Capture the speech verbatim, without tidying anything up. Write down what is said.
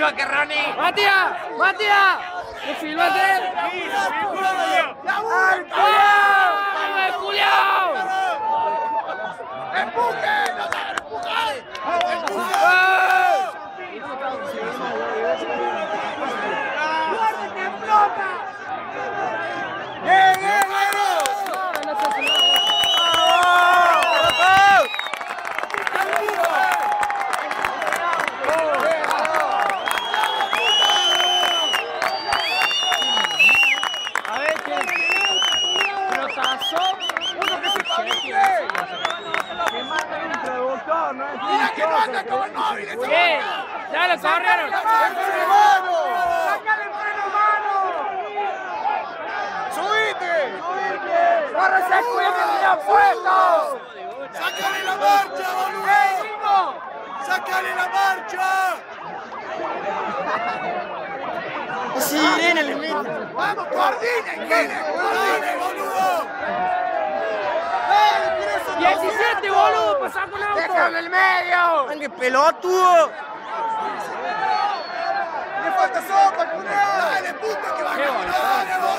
choque, Ronnie. ¡Matías! ¡Matías! ¡Me filmate! ¡Al culiao! ¡El culiao! ¡Empuje! ¡No te empujar! ¡Empuje! ¡Guárdate, explota! ¡Bien, bien, ¡Mira que no anda como el móvil! ¿Qué? ¡Ya lo corrieron! ¡Sácale mano! ¡Sácale mano, mano! ¡Subite! ¡Subite! ¡Corre ese culo que tenía puesto! ¡Sácale la marcha, boludo! ¡Sácale la marcha! ¡Sirena le mete! ¡Vamos, coordinen! ¡Coordinen, boludo! diecisiete, boludo, pasá con auto. ¡Déjalo en el medio! ¡Qué pelotudo! ¡Le falta sopa, culiao! ¡Dale, puta, que va a ganar!